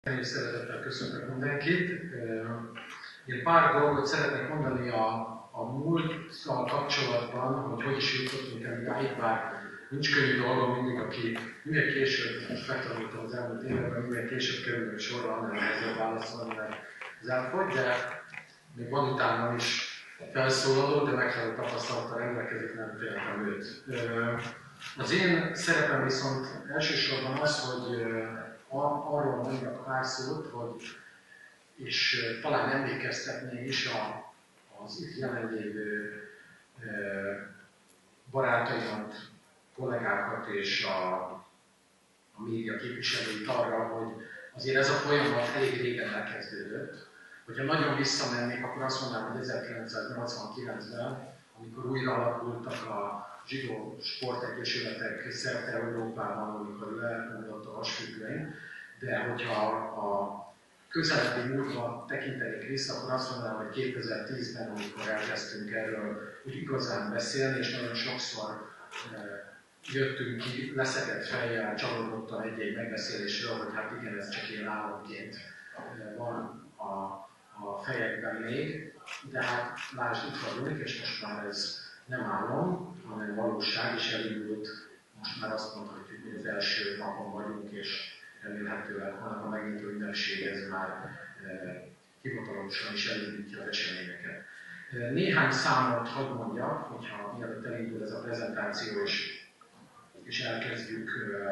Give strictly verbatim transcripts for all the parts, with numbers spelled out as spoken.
Én szeretettel köszöntök mindenkit. Én pár dolgot szeretnék mondani a, a múlttal kapcsolatban, hogy hogy is jutottunk el idáig, bár nincs könnyű dolgom mindig, aki minél később, most megtanultam az elmúlt években, minél később kerülök sorra, annál nehezebb válaszolni, mert ez elfogy, de még van utána is felszólaló, de megfelelő tapasztalattal rendelkezik, nem féltem őt. Az én szerepem viszont elsősorban az, hogy arról mondjak pár szót, hogy, és talán emlékeztetnék is a, az itt jelenlévő barátaimat, kollégákat és a, a média képviselőit arra, hogy azért ez a folyamat elég régen elkezdődött. Hogyha nagyon visszamennék, akkor azt mondanám, hogy ezerkilencszáznyolcvankilencben, amikor újra alakultak a zsidó sportegyesületek szerte Európában, amikor lemondott a vasfüggöny, de hogyha a közelebbi múltba tekintenék vissza, akkor azt mondanám, hogy kétezer-tízben, amikor elkezdtünk erről úgy igazán beszélni, és nagyon sokszor jöttünk ki leszedett fejjel, csalódottan egy-egy megbeszélésről, hogy hát igen, ez csak ilyen államként van a, a fejekben még, de hát lásd, itt vagyunk, és most már ez nem álom, hanem valóság, és elindult, most már azt mondhatjuk, hogy az első napon vagyunk, és remélhetőleg holnap a megnyitó ünnepség ez már e, hivatalosan is elindítja az eseményeket. E, néhány számot hadd mondjak, hogyha mielőtt elindul ez a prezentáció, és, és elkezdjük e,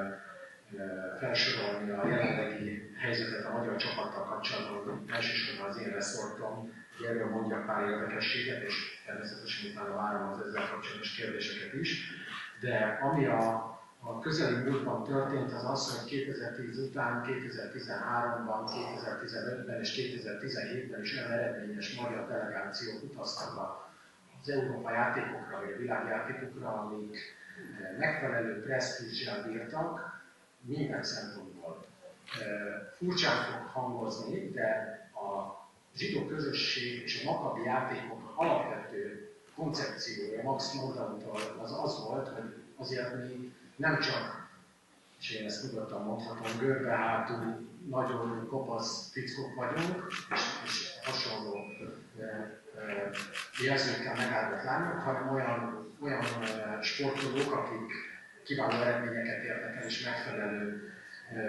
e, felsorolni a jelenlegi helyzetet a magyar csapattal kapcsolatban, elsősorban az én reszortom, hogy erről mondjak pár érdekességet, és természetesen utána várom az ezzel kapcsolatos kérdéseket is. De ami a A közeli múltban történt az az, hogy kétezer-tíz után, kétezer-tizenháromban, kétezer-tizenötben és kétezer-tizenhétben is olyan eredményes magyar delegációk utaztak az Európa játékokra, vagy a világjátékokra, amik megfelelő presztízsel bírtak minden szempontból. Furcsán fog hangozni, de a zsidó közösség és a makabi játékok alapvető koncepciója Max Nordauntól az az volt, hogy azért mi nem csak, és én ezt nyugodtan mondhatom, görbehátú, nagyon kopasz fickók vagyunk, és, és hasonló e, e, jelzőkkel megáldott lányok, hanem olyan, olyan e, sportolók, akik kiváló eredményeket érnek el, és megfelelő e,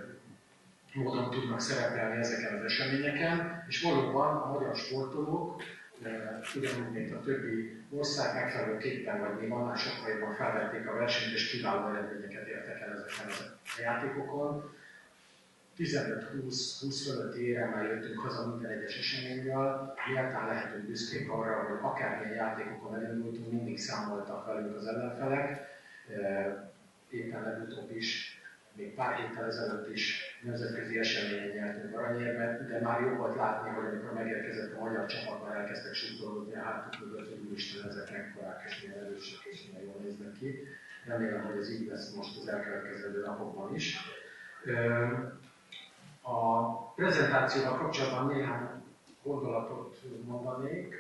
módon tudnak szerepelni ezeken az eseményeken, és valóban a magyar sportolók, ugyanúgy, mint a többi ország megfelelőképpen, vagy még annál sokkal jobban felvették a versenyt, és kiváló eredményeket értek el ezeken a játékokon. tizenöt-húsz fölötti éremmel jöttünk haza minden egyes eseményről, méltán lehetünk büszkék arra, hogy akármilyen játékokon elindultunk, mindig számoltak velünk az ellenfelek. Éppen legutóbb is, még pár héttel ezelőtt is nemzetközi eseményen nyertünk aranyérmet, de már jó volt látni, hogy amikor megérkezett a magyar csapatban, elkezdtek suttolódni a hátuk mögött, hogy úristen, ezek mekkorák és milyen erősek és milyen jól néznek ki. Remélem, hogy ez így lesz most az elkövetkező napokban is. A prezentációval kapcsolatban néhány gondolatot mondanék.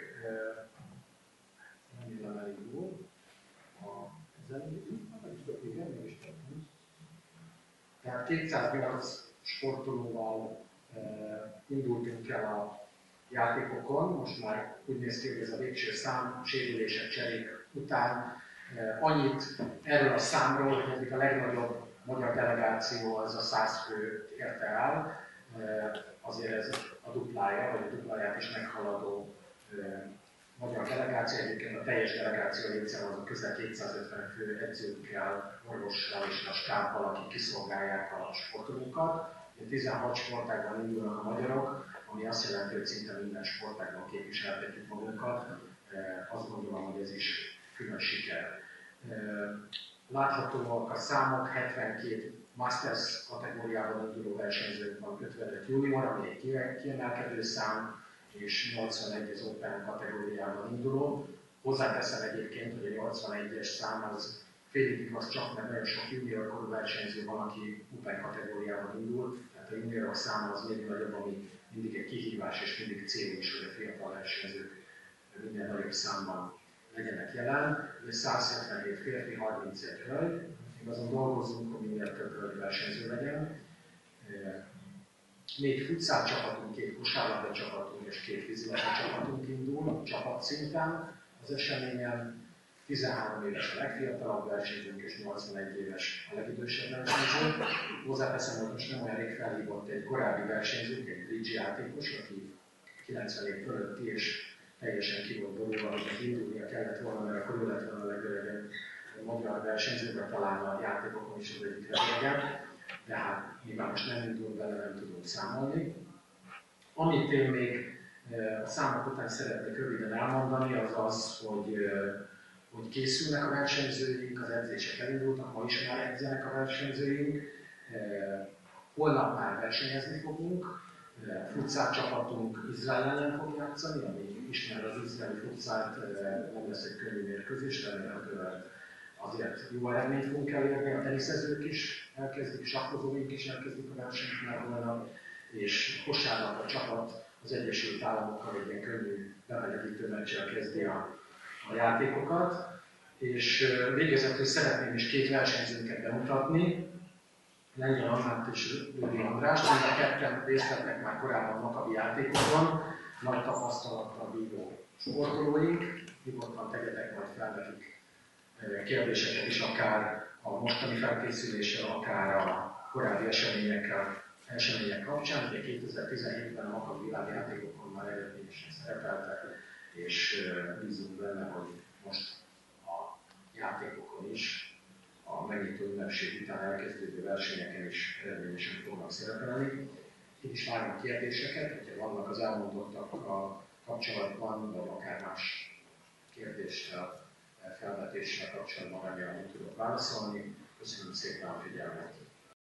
Remélem elindul. Ez elindul? Igen, mégis tartunk. Tehát kétszáznyolc sportolóval e, indultunk el a játékokon, most már úgy néz ki, hogy ez a végső szám, sérülések, cserék után. E, annyit erről a számról, hogy eddig a legnagyobb magyar delegáció az a száz fő érte el, e, azért ez a duplája, vagy a dupláját is meghaladó e, magyar delegáció, egyébként a teljes delegáció létszám az a közel kétszázötven fő edzőkkel, orvossal és a stábbal, akik kiszolgálják a sportolókat. tizenhat sportágban indulnak a magyarok, ami azt jelenti, hogy szinte minden sportágban képviseltetjük magunkat. Azt gondolom, hogy ez is külön siker. Láthatóak a számok, hetvenkét Masters kategóriában induló versenyzők van, ötvenöt junior, ami egy kiemelkedő szám, és nyolcvanegy az Open kategóriában induló. Hozzáteszem egyébként, hogy a nyolcvanegyes szám az félig igaz csak, mert nagyon sok junior korú versenyző van, aki Open kategóriában indul, tehát a juniorok száma az még nagyobb, ami mindig egy kihívás és mindig cél is, hogy a fiatal versenyzők minden nagyobb számban legyenek jelen. Ez száz hetvenhét férfi, harmincegy hölgy. Még azon dolgozunk, hogy minél több hölgy versenyző legyen. négy futszál csapatunk, két kosárlabda csapatunk és két vízilabda csapatunk indul csapatszinten az eseményen. tizenhárom éves a legfiatalabb versenyzőnk és nyolcvanegy éves a legidősebb versenyző. Hozzáteszem, hogy most nem olyan rég felhívott egy korábbi versenyzőnk, egy bridge játékos, aki kilencven év fölötti és teljesen ki volt borulva, hogy indulnia kellett volna, mert akkor ő lett volna a legöregebb magyar versenyző, vagy talán a játékokon is az egyik legöregebb. De hát nyilván most nem indul bele, nem tudunk számolni. Amit én még a számok után szeretnék röviden elmondani, az az, hogy hogy készülnek a versenyzőink, az edzések elindultak, ma is már edzenek a versenyzőink. Holnap már versenyezni fogunk. A futszál csapatunk Izrael ellen fog játszani, ami ismer az izraeli futszált, nem lesz egy könnyű mérkőzés, remélhetően azért jó eredményt fogunk elérni. A teniszezők is elkezdik, sakkozóink is elkezdik a versenyt már holnap, és kosárlabda csapat az Egyesült Államokkal egy ilyen könnyű bemelegítő meccsel kezdi a a játékokat, és végezetül szeretném is két versenyzőnket bemutatni, Lengyel Annát és Rödi Andrást, mind a ketten részt vettek már korábban Makabi játékokon, nagy tapasztalattal bíró sportolóink, nyugodtan tegyetek majd fel nekik kérdéseket is, akár a mostani felkészüléssel, akár a korábbi eseményekkel, események kapcsán. Ugye kétezer-tizenhétben a Makabi világjátékokon már eredményesen szerepeltek, és bízunk benne, hogy most a játékokon is, a megnyitó ünnepség után elkezdődő versenyeken is eredményesen fognak szerepelni. Itt is várom kérdéseket, hogyha vannak az elmondottakkal kapcsolatban, vagy akár más kérdéssel, felvetéssel kapcsolatban, remélem, hogy tudok válaszolni. Köszönöm szépen a figyelmet!